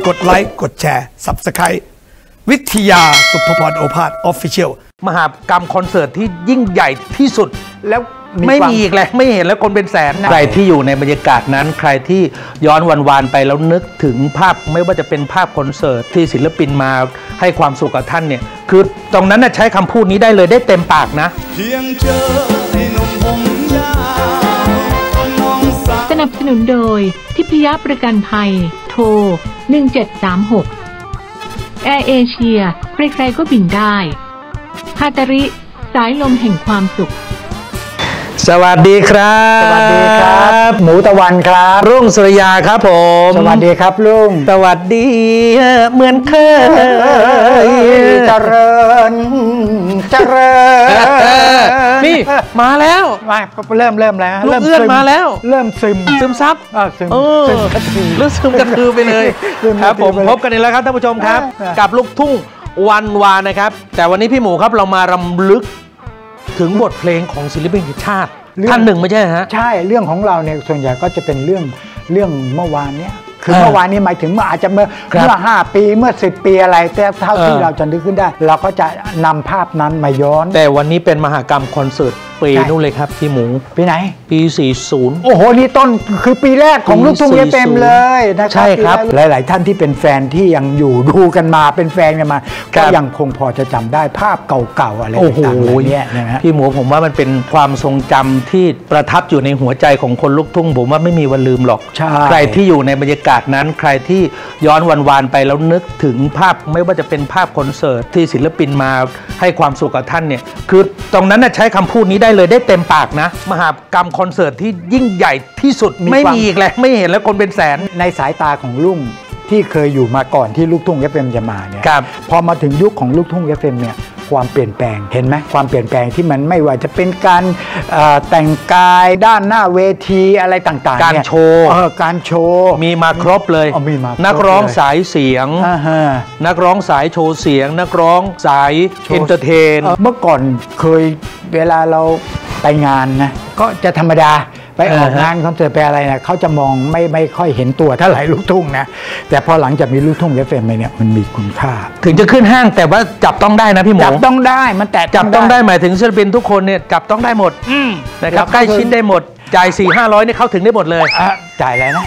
กดไลค์กดแชร์ Subscribe วิทยาสุภพรโอภาส Official มหากรรมคอนเสิร์ตที่ยิ่งใหญ่ที่สุดแล้วไม่มีอีกแล้วไม่เห็นแล้วคนเป็นแสนใครที่อยู่ในบรรยากาศนั้นใครที่ย้อนวานไปแล้วนึกถึงภาพไม่ว่าจะเป็นภาพคอนเสิร์ตที่ศิลปินมาให้ความสุขกับท่านเนี่ยคือตรงนั้นน่ะใช้คำพูดนี้ได้เลยได้เต็มปากนะเพียงเจอไอ้หนุ่มผมยาวสนับสนุนโดยทิพยประกันภัยโทร1736แอร์เอเชียใครๆก็บินได้ฮาตาริสายลมแห่งความสุขสวัสดีครับสวัสดีครับหมูตะวันครับรุ่งสุริยาครับผมสวัสดีครับลุงสวัสดีเหมือนเคยเจริญนี่มาแล้วมาเริ่มแล้วลูกเอื้อนมาแล้วเริ่มซึมซับซึมรู้ซึมกันคือไปเลยครับผมพบกันอีกแล้วครับท่านผู้ชมครับกับลูกทุ่งวันวานนะครับแต่วันนี้พี่หมูครับเรามารำลึกถึงบทเพลงของศิลปินแห่งชาติท่านหนึ่งไม่ใช่ฮะใช่เรื่องของเราเนี่ยส่วนใหญ่ก็จะเป็นเรื่องเมื่อวานเนี้ยคือเมื่อวานนี้หมายถึงอาจจะเมื่อ5 ปีเมื่อ10 ปีอะไรแต่เท่าที่เราจะนึกขึ้นได้เราก็จะนำภาพนั้นมาย้อนแต่วันนี้เป็นมหกรรมคอนเสิร์ตปีนู่นเลยครับพี่หมูปีไหนปี40 โอ้โหนี่ต้นคือปีแรกของลูกทุ่งเต็มเลยนะครับใช่ครับหลายๆท่านที่เป็นแฟนที่ยังอยู่ดูกันมาเป็นแฟนกันมาก็ยังคงพอจะจำได้ภาพเก่าๆอะไรต่างๆเนี่ยนะฮะพี่หมูผมว่ามันเป็นความทรงจำที่ประทับอยู่ในหัวใจของคนลูกทุ่งผมว่าไม่มีวันลืมหรอกใครที่อยู่ในบรรยากาศนั้นใครที่ย้อนวานไปแล้วนึกถึงภาพไม่ว่าจะเป็นภาพคอนเสิร์ตที่ศิลปินมาให้ความสุขกับท่านเนี่ยคือตรงนั้นน่ะใช้คำพูดนี้ได้เลยได้เต็มปากนะมหากรรมคอนเสิร์ตที่ยิ่งใหญ่ที่สุดไม่มีอีกแล้วไม่เห็นแล้วคนเป็นแสนในสายตาของลุงที่เคยอยู่มาก่อนที่ลูกทุ่ง FM จะมาเนี่ยพอมาถึงยุคของลูกทุ่ง FM เนี่ยความเปลี่ยนแปลงเห็นไหมความเปลี่ยนแปลงที่มันไม่ว่าจะเป็นการแต่งกายด้านหน้าเวทีอะไรต่างๆการโชว์มีมาครบเลยนักร้องสายเสียงนักร้องสายโชว์เสียงนักร้องสายเอนเตอร์เทนเมื่อก่อนเคยเวลาเราไปงานนะก็จะธรรมดาไปออกงานคอนเสิร์ตไปอะไรนะเขาจะมองไม่ค่อยเห็นตัวเท่าไหร่ลูกทุ่งนะแต่พอหลังจากมีลูกทุ่ง FM เนี่ยมันมีคุณค่าถึงจะขึ้นห้างแต่ว่าจับต้องได้นะพี่หมูจับต้องได้มันแต่จับต้องได้หมายถึงศิลปินทุกคนเนี่ยจับต้องได้หมดนะครับใกล้ชิดได้หมดจ่าย400-500นี่เข้าถึงได้หมดเลยจ่ายอะไรนะ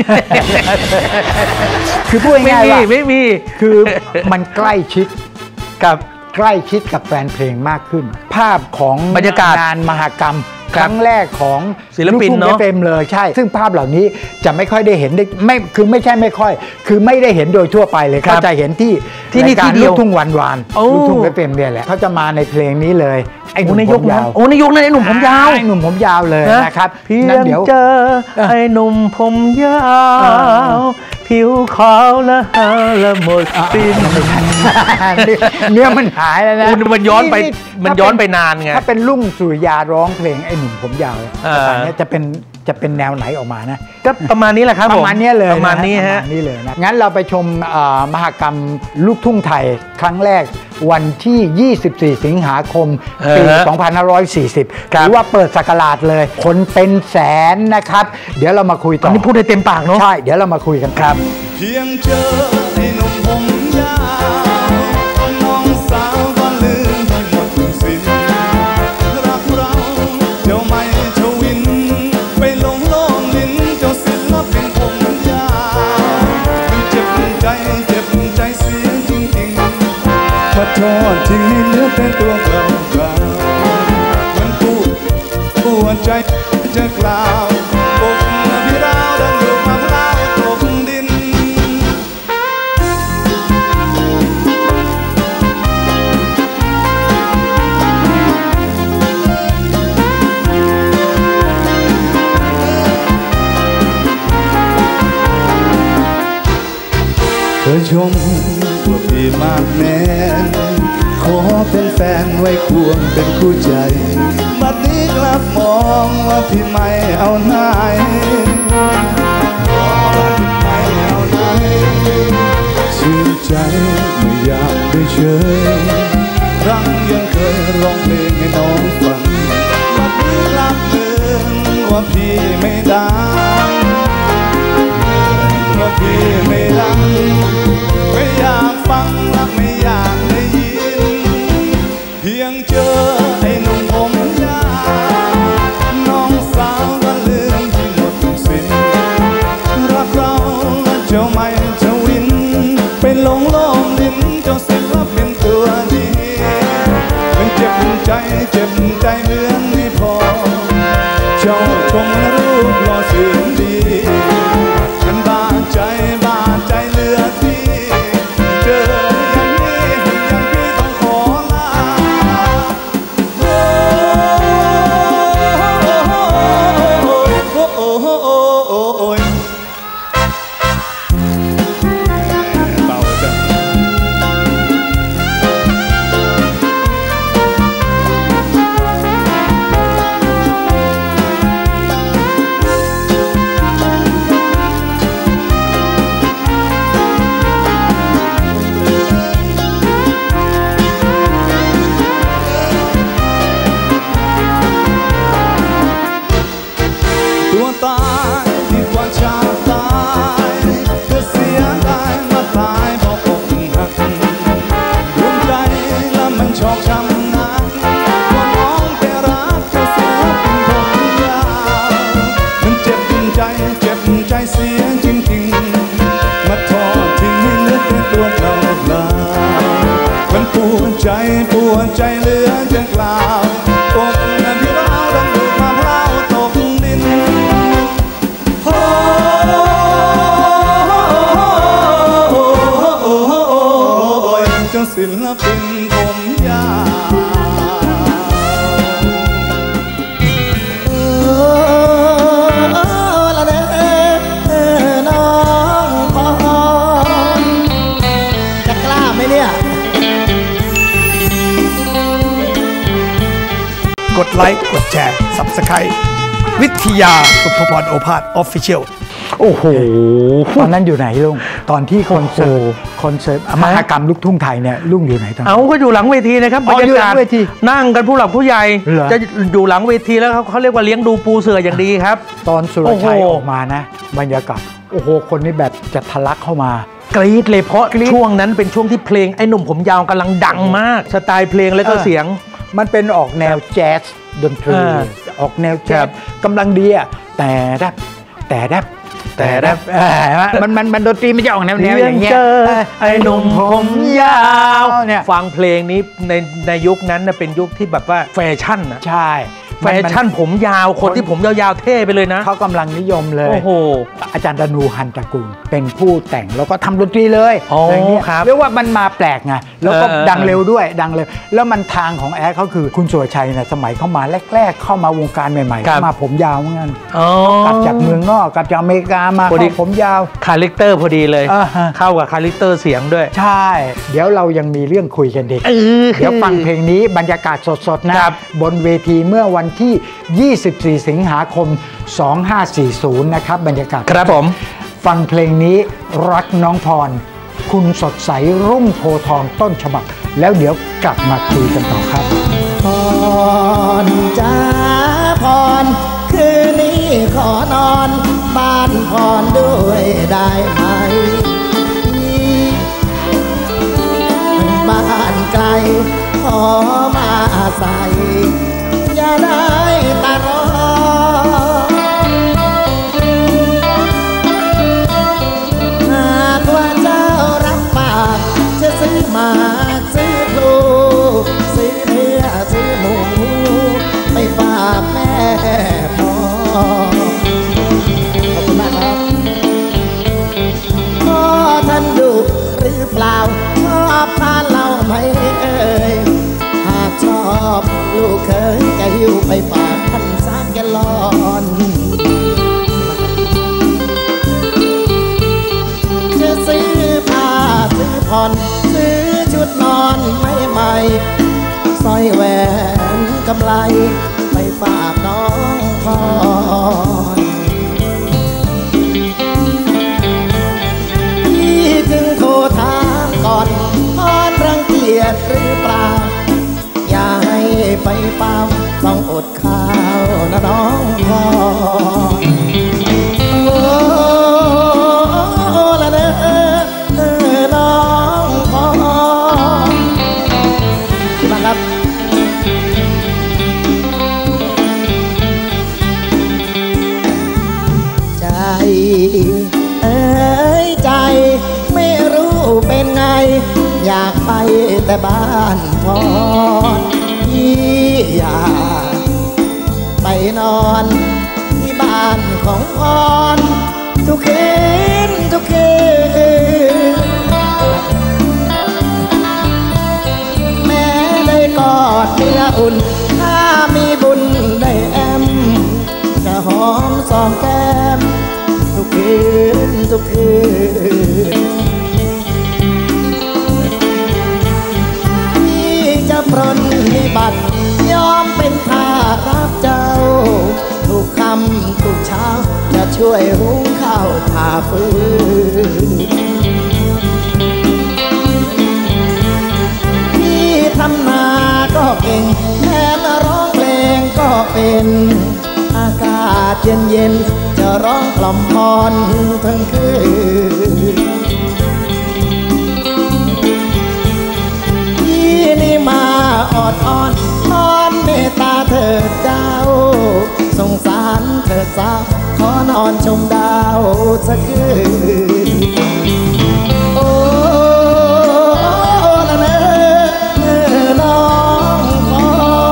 คือพูดง่ายๆว่าไม่มีคือมันใกล้ชิดกับแฟนเพลงมากขึ้นภาพของบรรยากาศงานมหกรรมครั้งแรกของศิลปินเนาะเต็มเลยใช่ซึ่งภาพเหล่านี้จะไม่ค่อยได้เห็นไม่คือไม่ใช่ไม่ค่อยคือไม่ได้เห็นโดยทั่วไปเลยเขาจะเห็นที่นี่ที่เดียวลูกทุ่งวันลูกทุ่งเต็มเนี่ยแหละเขาจะมาในเพลงนี้เลยไอ้หนุ่มผมยาวในยุคนั้นไอ้หนุ่มผมยาวไอ้หนุ่มผมยาวเลยนะครับเพียงเจอไอ้หนุ่มผมยาวผิวขาวละหมดสิ้นเนื้อมันหายแล้วนะมันย้อนไปนานไงถ้าเป็นรุ่งสุริยาร้องเพลงไอ้หนุ่มผมยาวเนี่ยจะเป็นแนวไหนออกมานะก็ประมาณนี้แหละครับประมาณนี้เลยประมาณนี้ฮะนี่เลยนะงั้นเราไปชมมหกรรมลูกทุ่งไทยครั้งแรกวันที่24 สิงหาคมปี 2540หรือว่าเปิดศักราชเลยคนเป็นแสนนะครับเดี๋ยวเรามาคุยต่อนี่พูดได้เต็มปากเนาะใช่เดี๋ยวเรามาคุยกันครับเพียงเจอไอ้หนุ่มผมยาวน้องสาวก็ลืมหมดสิ้นรักเราเจ้าไม่เจ้าวินไปลงลิ้นเจ้าศิลปินผมยาวมันเจ็บใจเสียจริงๆขอโทษที่เหลือแต่ตัวเก่ามันปวดใจจะกล่าวบอกพี่เราดังอยู่มาพลาวตกดินเธอชมว่าพี่มากแน่ขอเป็นแฟนไว้ควงเป็นคู่ใจบัดนี้กลับมองว่าพี่ไม่เอาไหนชื่นใจไม่อยากได้เฉยครั้งยังเคยร้องเพลงให้น้องฟังบัดนี้กลับลืมว่าพี่ไม่ดังว่าพี่ไม่ดังนกิ่งมาทอดทิ้งให้เหลือแต่ตัวเปล่าเปล่ามันปวดใจเหลือจะกล่าวอกนั้นที่ร้าวดังดูความร้าวตกดินโอ้ยเจ้าศิลปินผมยาวกดไลค์กดแชร์ Subscribe วิทยาสุภพรโอภาส Official โอ้โหตอนนั้นอยู่ไหนลุงตอนที่คอนเสิร์ตมหกรรมลูกทุ่งไทยเนี่ยลุงอยู่ไหนตอนเอาก็อยู่หลังเวทีนะครับบรรยากาศนั่งกันผู้หลักผู้ใหญ่จะอยู่หลังเวทีแล้วเขาเรียกว่าเลี้ยงดูปูเสืออย่างดีครับตอนสุรชัยออกมานะบรรยากาศโอ้โหคนนี้แบบจะทะลักเข้ามากรี๊ดเลยเพราะช่วงนั้นเป็นช่วงที่เพลงไอ้หนุ่มผมยาวกำลังดังมากสไตล์เพลงแล้วก็เสียงมันเป็นออกแนวแจ๊สดนตรีออกแนวแจ๊สกำลังดีอ่ะแต่มันดนตรีไม่จะออกแนวอย่างเงี้ยไอ้หนุ่มผมยาวเนี่ยฟังเพลงนี้ในยุคนั้นเป็นยุคที่แบบว่าแฟชั่นนะใช่แฟชั่นผมยาวคนที่ผมยาวๆเท่ไปเลยนะเขากำลังนิยมเลยโอ้โหอาจารย์ดนูหันตระกูลเป็นผู้แต่งแล้วก็ทำดนตรีเลยอย่างนี้เรียกว่ามันมาแปลกไงแล้วก็ดังเร็วด้วยดังเร็วแล้วมันทางของแอดเขาคือคุณสุรชัยนะสมัยเข้ามาแรกๆเข้ามาวงการใหม่ๆเข้ามาผมยาวเหมือนกันกลับจากเมืองนอกกลับจากอเมริกามาผมยาวคาแรคเตอร์พอดีเลยเข้ากับคาแรคเตอร์เสียงด้วยใช่เดี๋ยวเรายังมีเรื่องคุยกันเด็กเดี๋ยวฟังเพลงนี้บรรยากาศสดๆนะบนเวทีเมื่อวันที่24 สิงหาคม 2540 นะครับบรรยากาศครับผมฟังเพลงนี้รักน้องพรคุณสดใสรุ่งโพทองต้นฉบับแล้วเดี๋ยวกลับมาคุยกันต่อครับพรจ้าพรคืนนี้ขอนอนบ้านพรด้วยได้ไหมบ้านไกลขอมาอาศัยอย่าได้ตารอหากว่าเจ้ารับปากจะซื้อมาซื้อลูกซื้อเนื้อซื้อหมูไปฝากแม่พ่อขอบคุณมากครับพ่อท่านดุหรือเปล่าชอบทานเหล้าไหมเอ่ยหากชอบลูกเคยจะหิ้วไปฝากท่าน3 แกลลอนจะซื้อผ้าซื้อผ่อนซื้อชุดนอนใหม่สร้อยแหวนกำไลไปฝากน้องพรพี่จึงโทรถามก่อนพรรังเกียจหรือเปล่าอย่าให้ไปเฝ้าต้องอดข้าวนะน้องพรโอ้ละเนอน้องพรที่มาครับใจใจไม่รู้เป็นไงอยากไปแต่บ้านพรพี่อยากไปนอนที่บ้านของพรทุกคืนแม้ได้กอดเมียอุ่นถ้ามีบุญได้แอมจะหอมสองแก้มทุกคืนพี่จะปรนนิบัติยอมเป็นทาสรักเจ้าทุกค่ำทุกเช้าจะช่วยหุงข้าวผ่าฟืนพี่ทำนาก็เก่งแถมร้องเพลงก็เป็นอากาศเย็นๆจะร้องกล่อมพรทั้งคืนพี่นี่มาออดอ้อนอ้อนเมตตาเถิดเจ้าสงสารเถิดสาวขอนอนชมดาวสักคืนโอ้ละเนอน้องขอ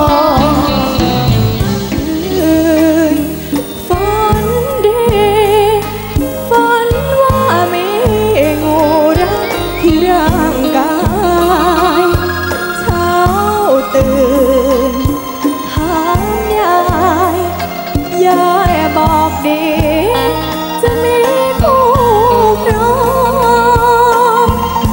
ฝันดีฝันว่ามีงูรัดที่ร่างกายเช้าตื่นถามยายบอกดีจะมีคู่ครอง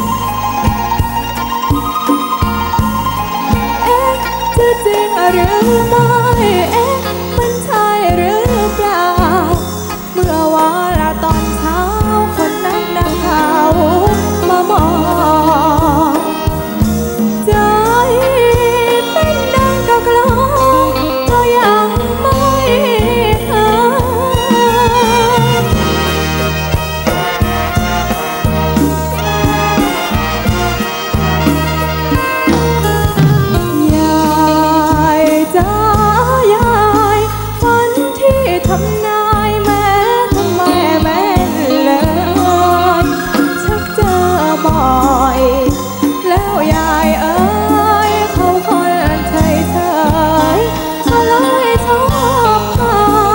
จะจริงหรือไม่มันใช่หรือเปล่าเมื่อวานตอนเช้าคนนั้นนักข่าวมามองใจเป็นดังกะกลองก็ยังไม่หายยายจ้ายายฝันที่ทำนายแม้ทำไมแม่นเลยชักเจอบ่อยแล้วยายเอ๋ยเขาคนเฉยๆเขาเลยชอบเขา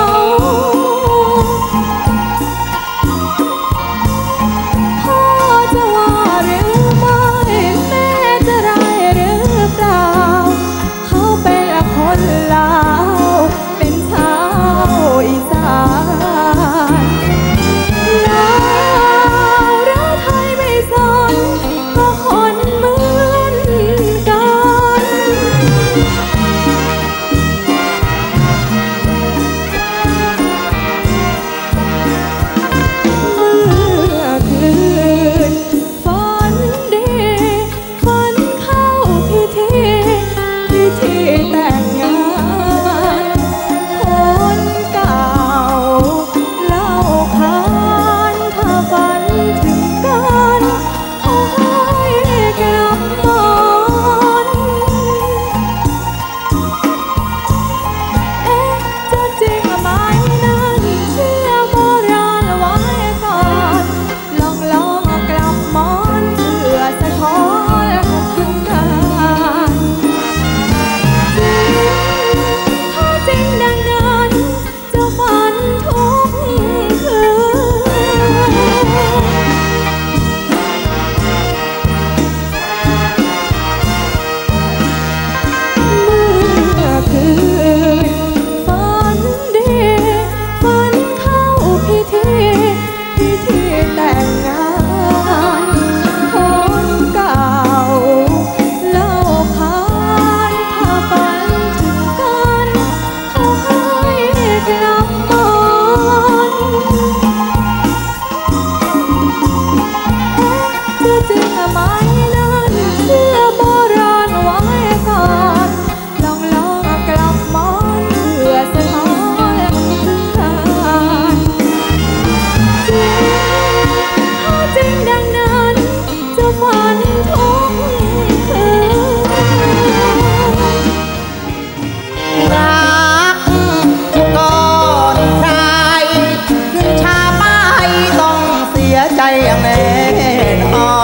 พ่อจะว่าหรือไม่แม่จะร้ายหรือเปล่าเขาเป็นคนลาวเป็นชาวอีสานลาวหรือไทยไม่สนก็คนเหมือนกันเมื่อคืนฝันดีฝันเข้าพิธีแต่งงานคนเก่าเล่าขานถ้าฝันถึงกันขอให้กลับมอนจะจริงไหมนั้นเชื่อโบราณไว้ก่อนลองกลับมอนเพื่อสะท้อนถึงกันถ้าจริงดังนั้นจะฝันทุกคืนเมื่อคืนฝันดีฝันเข้าพิธีแต่งงานคนเก่าเล่าขานถ้าฝันถึงกันขอให้กลับมอนจะจริงไหมนั้นเชื่อโบราณไว้ก่อนลองกลับมอนเพื่อสะท้อนถึงกันถ้าจริงดังนั้นจะฝันทุกคืนรักก่อนใครขึ้นชาไปต้องเสียใจอย่างแน่นอน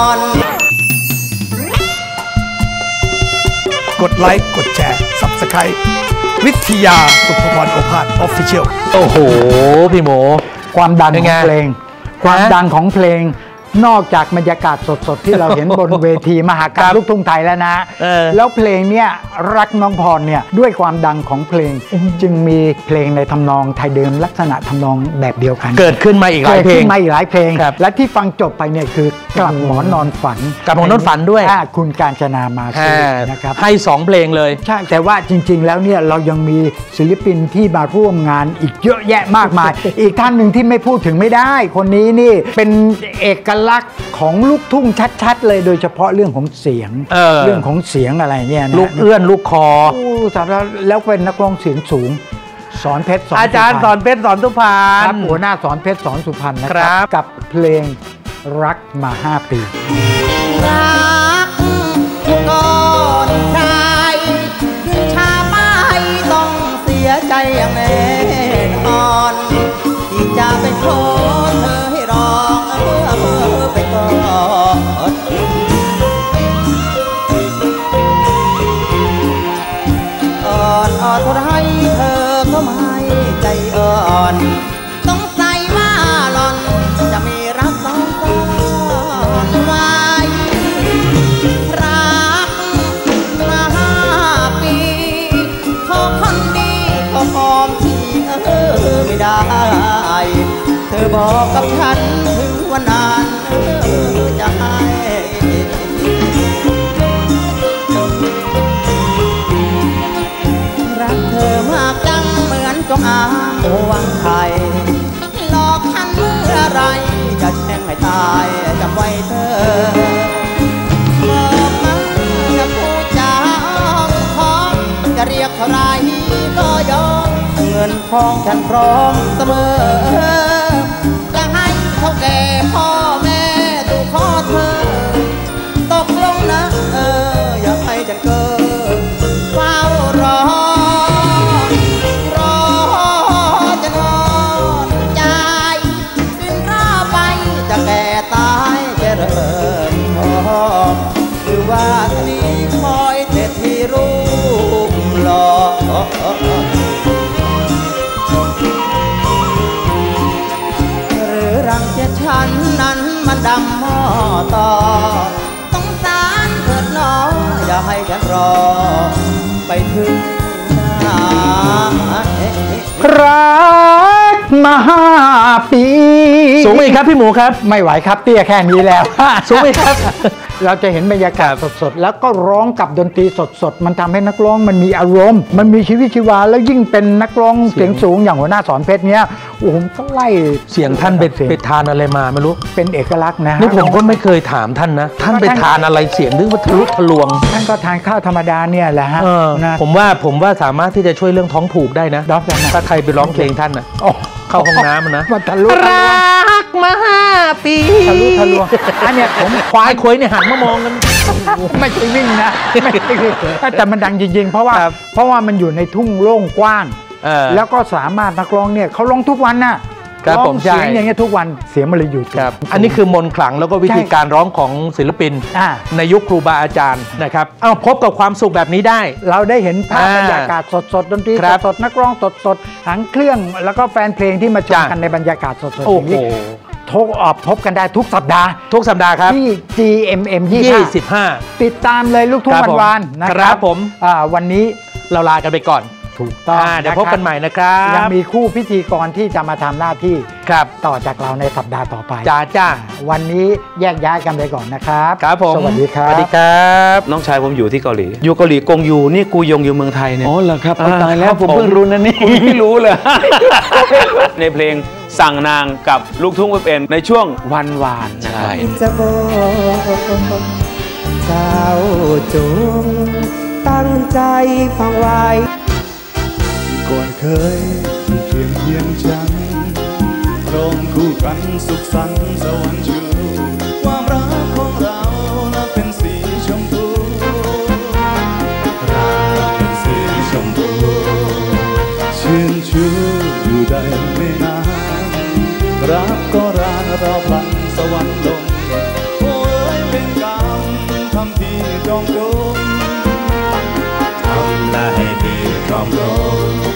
กดไลค์กดแชร์ Subscribe วิทยาสุภพรโอภาส Official โอ้โหพี่หมูความดังเป็นขไงองเพลง ความดังของเพลง นอกจากบรรยากาศสดๆที่เราเห็นบนเวทีมหากรรมลูกทุ่งไทยแล้วนะ แล้วเพลงเนี้ยรักน้องพรเนี่ยด้วยความดังของเพลงจึงมีเพลงในทำนองไทยเดิมลักษณะทำนองแบบเดียวกันเกิดขึ้นมาอีกหลายเพลงมาอีกหลายเพลงครับและที่ฟังจบไปเนี่ยคือกลับหมอนนอนฝันกลับหมอนนอนฝันด้วยคุณกาญจนามาสุนะครับให้2เพลงเลยใช่แต่ว่าจริงๆแล้วเนี่ยเรายังมีศิลปินที่มาร่วมงานอีกเยอะแยะมากมาย อีกท่านหนึ่งที่ไม่พูดถึงไม่ได้ คนนี้นี่เป็นเอกลักษณ์ของลูกทุ่งชัดๆเลยโดยเฉพาะเรื่องของเสียง เรื่องของเสียงอะไรเนี่ยนะลูกเอื้อนลูกคอสารแล้วเป็นนักร้องเสียงสูงสอนเพชรสอนอาจารย์สอนเพชรสอนสุพรรครัณบหัวหน้าสอนเพชรสอนสุพรรณนะคครัรับ กับเพลงรักมา5 ปีรักก่อนใครขึ้นชาไปต้องเสียใจอย่างแน่นอนที่จะไปขอเธอให้บอกกับฉันถึงวันนานจะให้รักเธอมากจังเหมือนจงอางหวังไทยหลอกฉันเมื่อไรจะแช่งให้ตายจำไว้เธอบอกมาจะพูดจาขอจะเรียกเท่าไรก็ยอมเงินทองฉันพร้อมเสมอจะให้เท่าแก่พ่อแม่ดูขอเธอตกลงนะอย่าให้ฉันเกินเฝ้ารอจะนอนใจกินรอไปจะแก่ตายจะเริ่มท้อหรือว่าทีนี้คอยเด็ดที่รูปหล่อรังเกียจฉันนั้นมันดำหม้อต่อต้องสารเถิดหนออย่าให้ฉันรอไปถึงรักมา5 ปีสูงอีกครับพี่หมูครับไม่ไหวครับเตี้ยแค่นี้แล้วสูงอีกครับเราจะเห็นบรรยากาศสดๆแล้วก็ร้องกับดนตรีสดๆมันทำให้นักร้องมันมีอารมณ์มันมีชีวิตชีวาแล้วยิ่งเป็นนักร้องเสียงสูงอย่างหัวหน้าสอนเพชรเนี้ยโอ้โหก็ไล่เสียงท่านไปทานอะไรมาไม่รู้เป็นเอกลักษณ์นะนี่ผมก็ไม่เคยถามท่านนะท่านไปทานอะไรเสียงนึกว่าทะลุทะลวงท่านก็ทานข้าวธรรมดาเนี่ยแหละฮะผมว่าสามารถที่จะช่วยเรื่องท้องผูกได้นะถ้าใครไปร้องเพลงท่านนะเข้าห้องน้ำนะทะลุรักมา5 ปีทะลุทะลวงอันเนี้ยผมควายคุยเนี่ยหันมามองกันไม่ใช่วิ่งนะไม่ใช่แต่มันดังจริงๆเพราะว่ามันอยู่ในทุ่งโล่งกว้างแล้วก็สามารถนักร้องเนี่ยเขาร้องทุกวันน่ะร้องเสียงอย่างเงี้ยทุกวันเสียงมันเลยอยู่ครับอันนี้คือมนต์ขลังแล้วก็วิธีการร้องของศิลปินในยุคครูบาอาจารย์นะครับเอาพบกับความสุขแบบนี้ได้เราได้เห็นภาพบรรยากาศสดๆดนตรีสดๆนักร้องสดๆหางเครื่องแล้วก็แฟนเพลงที่มาชมกันในบรรยากาศสดๆอย่างนี้พบกันได้ทุกสัปดาห์ครับที่ GMM 25ติดตามเลยลูกทุ่งวันๆนะครับผมวันนี้เราลากันไปก่อนถูกต้องเดี๋ยวพบกันใหม่นะครับยังมีคู่พิธีกรที่จะมาทำหน้าที่ต่อจากเราในสัปดาห์ต่อไปจ้าวันนี้แยกย้ายกันไปก่อนนะครับครับผมสวัสดีครับสวัสดีครับน้องชายผมอยู่ที่เกาหลีอยู่เกาหลีกงยูนี่กูยงอยู่เมืองไทยเนี่ยอ๋อเหรอครับตายแล้วผมเพิ่งรู้นะนี่ไม่รู้เลยในเพลงสั่งนางกับลูกทุ่งเป็นในช่วงวันวานใช่จะบอกเจ้าจงตั้งใจฟังไว้ก่อนเคยเพียงฉันร้องคู่กันสุขสันต์สวรรค์ชูความรักของเราน่ะเป็นสีชมพูรักเป็นสีชมพูชื่นชูอยู่ได้ไม่นานรักก็รักเราพลันสวรรค์ลงโอ้ยเป็นกรรมทำที่จอมโดนทำได้ดีจอมโดน